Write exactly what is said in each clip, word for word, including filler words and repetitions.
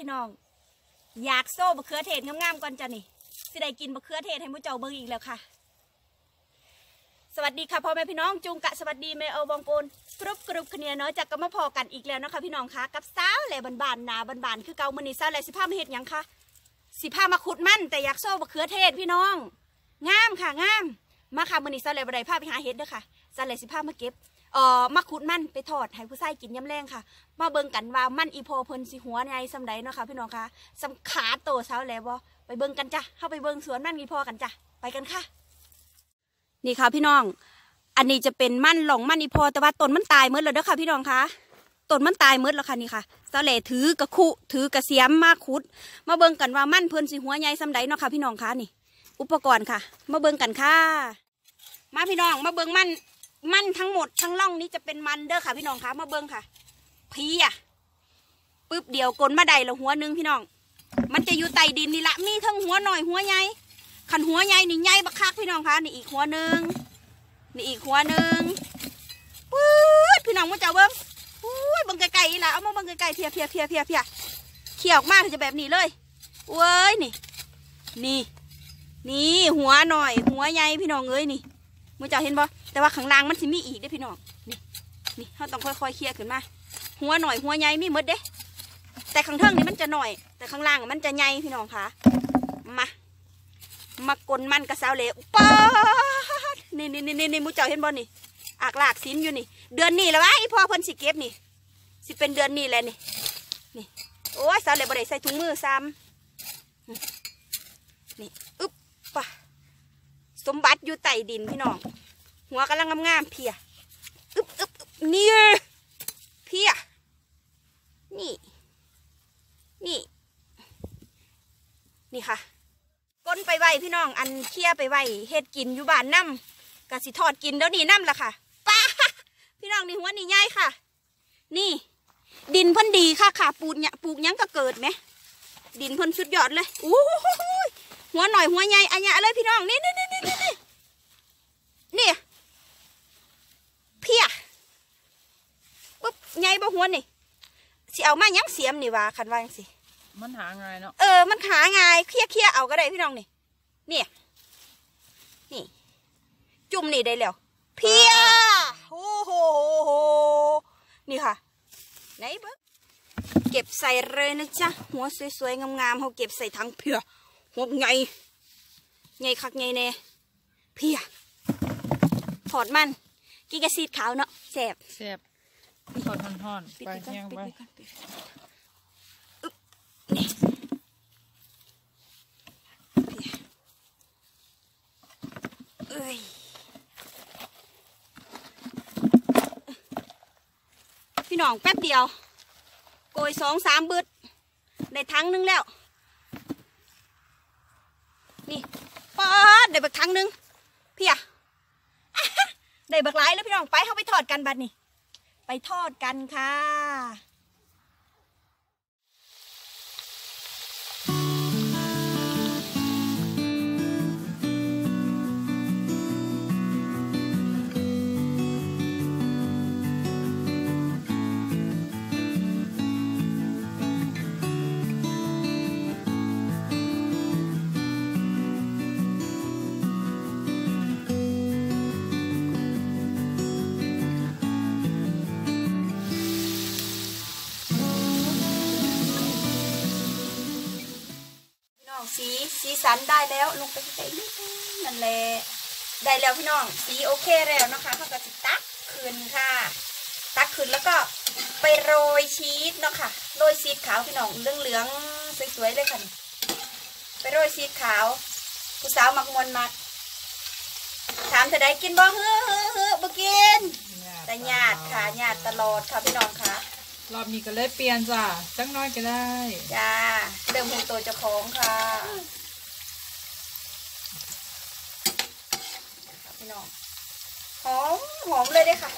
น้องอยากโซ่บะเขือเทศงามๆก่อนจ้ะนี่สิได้กินบะเขือเทศให้ผู้เจ้าเบิ่งอีกแล้วค่ะสวัสดีค่ะพ่อแม่พี่น้องจุงกะสวัสดีแม่เอาบองโอนกรุบกรุบขเนียน้อยจากก็มาพอกันอีกแล้วนะคะพี่น้องคะกับสาวแหล่บานๆนาบานๆคือเกามือนี่สาวแหล่สิผ้ามาเห็ดยังคะสิผ้ามาขุดมันแต่อยากโซ่บะเขือเทศพี่น้องงามค่ะงามมาค่ะมือนี่สาวแหล่บันไดผ้าไปหาเห็ดเด้อค่ะสาวแหล่สิผ้ามาเก็บเอ่อมาขุดมันไปทอดให้ผู้ชายกินยำแรงค่ะมาเบิ่งกันว่ามันอีพอเพิ่นสิหัวในสำใดเนาะค่ะพี่น้องคะสำขาโตสาวแหล่บ่ไปเบิ่งกันจ้ะเข้าไปเบิ่งสวนมันอีพอกันจ้ะไปกันค่ะนี่ค่ะพี่น้องอันนี้จะเป็นมันหลงมันอีพอแต่ว่าต้นมันตายเมื่อแล้วเด้อค่ะพี่น้องคะต้นมันตายเมื่อแล้วค่ะนี่ค่ะสาวแหล่ถือกระคุถือกระเสียมมาขุดมาเบิ่งกันว่ามันเพิ่นสิหัวใหญ่สำใดเนาะค่ะพี่น้องคะนี่อุปกรณ์ค่ะมาเบิ่งกันค่ะมาพี่น้องมาเบิ่งมันมันทั้งหมดทั้งล่องนี้จะเป็นมันเด้อค่ะพี่น้องคะมาเบิ่งค่ะพีอ่ะปึ๊บเดียวกลนมาได้ละหัวนึงพี่น้องมันจะอยู่ใต้ดินนี่ละมีทั้งหัวหน่อยหัวใหญ่ขันหัวใหญ่นี่ใหญ่บักคักพี่น้องคะนี่อีกหัวนึงนี่อีกหัวนึงปื๊ดพี่น้องมาเจ้าเบิ้งอุ้ยเบิ้งไก่ๆละเอามาเบิ้งไก่ๆเพียเพียเพียเพียเพียเขี่ยออกมาจะแบบนี้เลยเว้ยนี่นี่นี่หัวหน่อยหัวใหญ่พี่น้องเอ้ยนี่มาเจ้าเห็นบ่แต่ว่าข้างล่างมันสิมีอีกเด้พี่น้องนี่นี่เราต้องค่อยๆเขี่ยขึ้นมาหัวหน่อยหัวใหญ่มีหมดเด้แต่ข้างเทิงนี่มันจะหน่อยแต่ข้างล่างมันจะใหญ่พี่น้องคะมามากลมันกระเซาเหลวป๊านี่นี่นี่นี่มูเจ้าเห็นบ่นี่อากลากสินอยู่นี่เดือนนี้แล้ววะอีพ่อเพิ่นสิเก็บนี่สิเป็นเดือนนี้แหละนี่นี่โอ้ยเซาเหลวบ่ได้ใส่ถุงมือซ้ำนี่อึ๊บป่ะสมบัติอยู่ใต้ดินพี่น้องหัวกำลังงามๆเพียอึ๊บอึ๊บนี่เพียนี่นี่นี่ค่ะก้นไปไว้พี่น้องอันเคี่ยไปไว้เฮ็ดกินอยู่บ้านน้ำกะสิทอดกินแล้วนี่น้ำละค่ะป้าพี่น้องนี่หัวนี่ใหญ่ค่ะนี่ดินเพิ่นดีค่ะค่ะปลูกเนี่ยปลูกยังก็เกิดไหมดินเพิ่นสุดยอดเลยอู้หัวหน่อยหัวใหญ่อันนี้เลยพี่น้องนี่นี่นี่นี่นี่นี่เพียปุ๊บใหญ่บ่หัวนี่สิเอามายังเสียมนี่ว่าคันว่าจังสิมันหาง่ายเนาะเออมันหาง่ายเคี่ยเคี่ยเอาก็ได้พี่น้องนี่เนี่ยนี่จุ่มนี่ได้แล้วเพียโอ้โหนี่ค่ะไหนเบิ้งเก็บใส่เลยนะจ๊ะหัวสวยๆงามๆเขาเก็บใส่ถังเพียหัวใหญ่ใหญ่คักใหญ่แน่เพียถอดมันกินกระซีดขาวเนาะแซ่บแซ่บทอดท่อนๆไปเที่ยงไปเอ้ยพี่น้องแป๊บเดียวโกยสองสามบึดได้ทั้งนึงแล้วนี่ป๊อดได้บักทั้งนึงพี่อะได้บักหลายแล้วพี่น้องไปเข้าไปทอดกันบัดนี่ไปทอดกันค่ะสีสีสันได้แล้วลงไปใส่นิดนั่นแหละได้แล้วพี่น้องสีโอเคแล้วนะคะเขาก็จะตักคืนค่ะตักคืนแล้วก็ไปโรยชีสเนาะค่ะโรยชีสขาวพี่น้องเหลืองๆสวยๆเลยค่ะไปโรยชีสขาวผู้สาวมักมวนมักถามเธอได้กินบ่เฮ้อเฮ้อเฮ้อบ่กินแต่หยาดค่ะหยาดตลอดค่ะพี่น้องค่ะรอบนี้ก็เลยเปลี่ยนจ้ะจังน้อยก็ได้จ้าเดิมหูตัวเจ้าของค่ะพี่น้องหอมหอมเลยเด้ค่ะ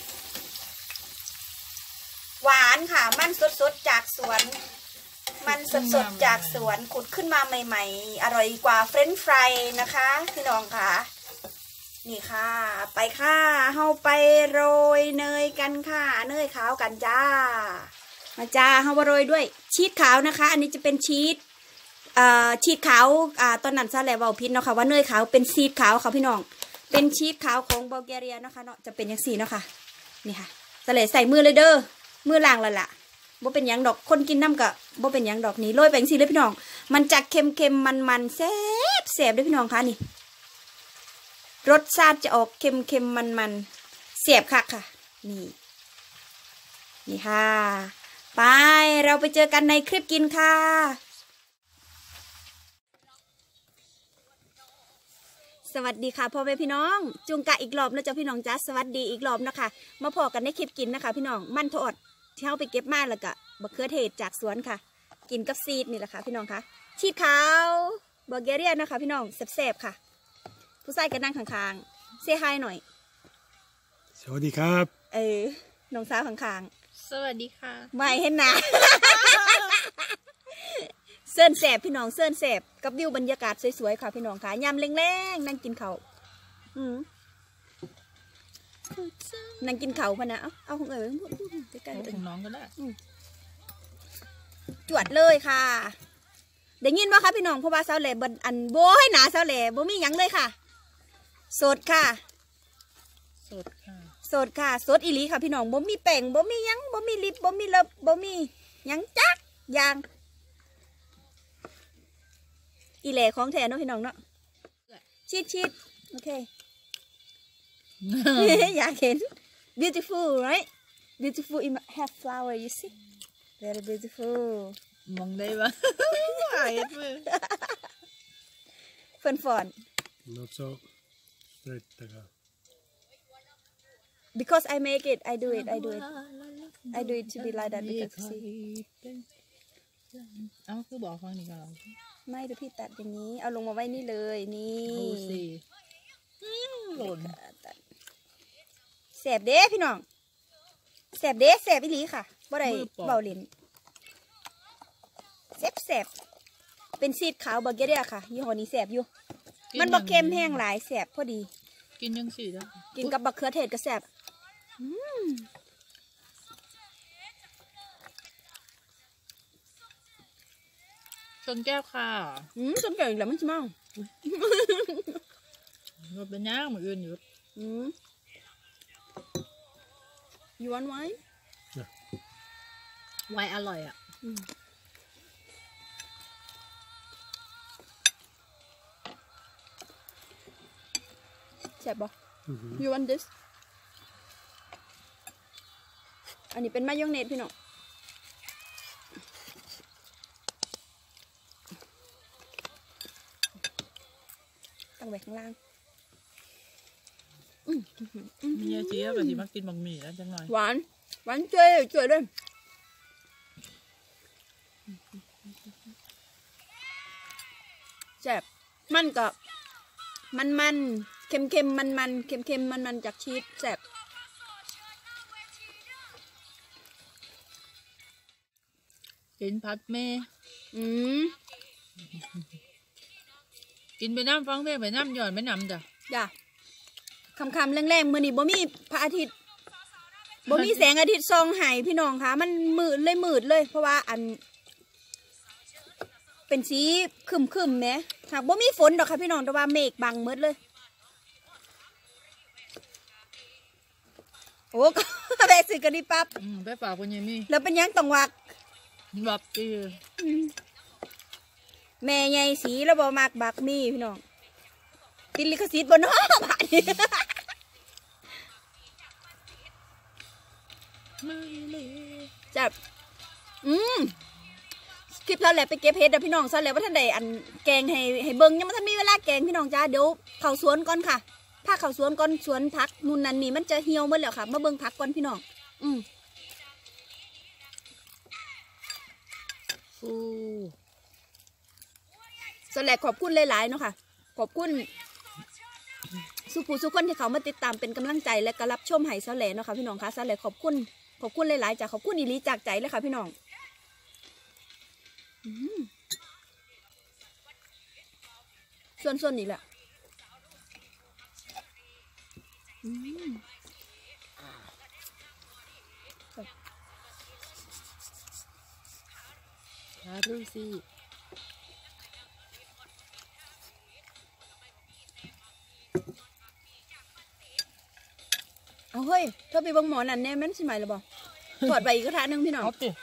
หวานค่ะมันสดๆจากสวนมันสดๆจากสวนขุดขึ้นมาใหม่ๆอร่อยกว่าเฟรนช์ฟรายนะคะพี่น้องค่ะนี่ค่ะไปค่ะเฮาไปโรยเนยกันค่ะเนยขาวกันจ้ามาจ้าเฮาบโรยด้วยชีสขาวนะคะ อันนี้จะเป็นชีสเอ่อชีสขาวอ่าตอนนั้นซะแล้วเว้าผิดเนาะค่ะว่าเนยขาวเป็นชีสขาวค่ะพี่น้องเป็นชีสขาวของบัลแกเรียนะคะเนาะจะเป็นอย่างสี่เนาะค่ะนี่ค่ะซะแล้วใส่มือเลยเด้อมือล้างแล้วล่ะบ่เป็นหยังดอกคนกินน้ำก็บ่เป็นหยังดอกนี่โรยไปจังซี่เลยพี่น้องมันจะเค็มๆมันๆแซ่บแซ่บเด้อพี่น้องค่ะนี่รสชาติจะออกเค็มๆมันๆแซ่บคักค่ะนี่นี่ค่ะไปเราไปเจอกันในคลิปกินค่ะสวัสดีค่ะพ่อแม่พี่น้องจุงกะอีกรอบนะจ๊ะพี่น้องจ้าสวัสดีอีกรอบนะคะมาพอกันในคลิปกินนะคะพี่น้องมันทอดที่เขาไปเก็บมาแล้วก็บะเขือเทศจากสวนค่ะกินกับซีดนี่แหละค่ะพี่น้องคะชีสขาวบัลแกเรียนะคะพี่น้องแซ่บๆค่ะผู้ชายก็นั่งข้างๆเซฮายหน่อยสวัสดีครับเออน้องสาวข้างๆสวัสดีค่ะไม่เห็นหนาเซิร์นแสบพี่น้องเซิร์นแสบกับวิวบรรยากาศสวยๆค่ะพี่น้องค่ะยำแรงๆนั่งกินเขาอืมนั่งกินเขาพะนะเอาเอาของเอ๋ยใกล้ๆของน้องก็ได้จวดเลยค่ะได้ยินว่าคะพี่น้องเพราะว่าเสาแหล่บนอันโบให้หนาเสาแหล่บ่มีหยังเลยค่ะสดค่ะสดค่ะสดค่ะสดอีหลีค่ะพี่น้องบ่มีแป้งบ่มีหยังบ่มีลิปบ่มีเล็บบ่มีหยังจักอย่างอีแหล่ของแท้เนาะพี่น้องเนาะชิดชิดโอเค อยากเห็น beautiful right beautiful it have flower you see very beautiful มองได้ปะเห็นมือเฟิร์นฟอน not so straight นะครับ because I make it I do it I do it I do it to be like that because see เอ้าคือบอกฟังนี่ก่อนไม่เดี๋ยวพี่ตัดอย่างนี้เอาลงมาไว้นี่เลยนี่ดูสิหล่นแสบเด้พี่น้องแสบเด้แสบอีหลีค่ะบ่ได้เบาลิ้นแสบแสบเป็นซีดขาวบัลแกเรียค่ะยี่ห้อนี้แสบอยู่มันบักเค็มแห้งหลายแสบพอดีกินยังสิแล้วกินกับบักเขือเทศก็แสบชนแก้วค่ะอืมชนแก้วอีกแล้วมันจะเมาเราเป็นย่างเหมือนอื่นอยู่อืม you want wine ไวน์อร่อยอ่ะแซ่บบ่ you want this อันนี้เป็นมายองเนสพี่น้องตั้งไว้ข้างล่างมีเยอะเจี๊ยบแบบที่มากินบะหมี่แล้วจังหน่อยหวานหวานเจ๊เจ๊ด้วยแซ่บมันกับมันมันเค็มเค็มมันมันเค็มเค็มมันมันจากชีสแซ่บกินผัดเมย์อืมกินไปน้ำฟังเพลงไปน้ำหย่อนไปน้ำจ้ะจ้ะคำคำแรงๆมือนี่บ่มีพระอาทิตย์บ่มีแสงอาทิตย์ส่องให้พี่น้องค่ะมันมืดเลยมืดเลยเพราะว่าอันเป็นสีคึมคึมไหมหากบ่มีฝนดอกค่ะพี่น้องแต่ว่าเมฆบังมืดเลยโอ้ก็ไปซื้อกันดิปั๊บไปฝากคนยังมีแล้วเป็นยังต้องวักบักตีแม่ใหญ่สีแล้วบ่มากบักมีพี่น้องติดลิขสิทธิ์บนห้องบาดนี้จับอืมคลิปเราแหละไปเก็บเห็ดเดี๋ยวพี่น้องซะแล้วว่าท่านใดอันแกงให้ให้เบิ้งยังไม่ทันมีเวลาแกงพี่น้องจ้าเดี๋ยวเข้าสวนก่อนค่ะถ้าเข้าสวนก่อนสวนพักนู่นนั่นนี่มันจะเหี่ยวหมดแล้วค่ะมาเบิ้งพักก่อนพี่น้องอืมฟูสแลกขอบคุณหลายๆเนาะค่ะขอบคุณสุภูสุคนที่เขามาติดตามเป็นกำลังใจและก็รับชมให้สแลกเนาะค่ะพี่น้องค่ะสแลกขอบคุณขอบคุณหลายๆจากขอบคุณอีหลีจากใจเลยค่ะพี่น้องส่วนส่วนนี้แหละาดูสิเอาเฮ้ยเธอไปบังหมอนั่นแน่แม่นสิไหมหรือเปล่าถอดใบอีกกระทะหนึงพี่น้องเอาสิ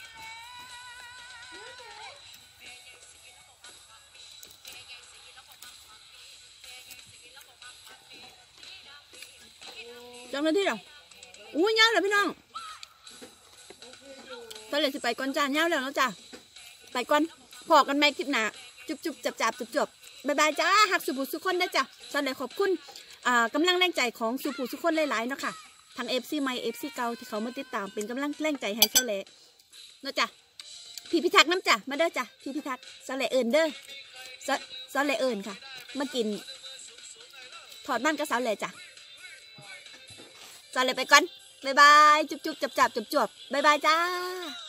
จังเลยที่เดียวอู้ยยาวเลยพี่น้องตอนเลยสิไปก่อนจ้ายาวแล้วเนาะจ้าไปก่อนพอกันไหมคลิปหน้าจุบจุบจับจับจุบจุบบายบายจ้าหักสุภูสุคนได้จ้ะตอนเลยขอบคุณอ่ากำลังแรงใจของสุภูสุคนหลายๆเนาะค่ะทางเอฟซีใหม่เอฟซีเก่าที่เขามาติดตามเป็นกำลังแรงใจให้เสลเนาะจ้ะพี่พิทักษ์น้ำจ้ะมาเด้อจ้ะพี่พิทักษ์เสลเอิญเด้อเสเสลเอิญค่ะมากินถอดมันกับสาวเหล่จ้ะสวัสดีไปก่อน บ๊ายบาย จุบจุบจับจับจุบจบบายบายจ้า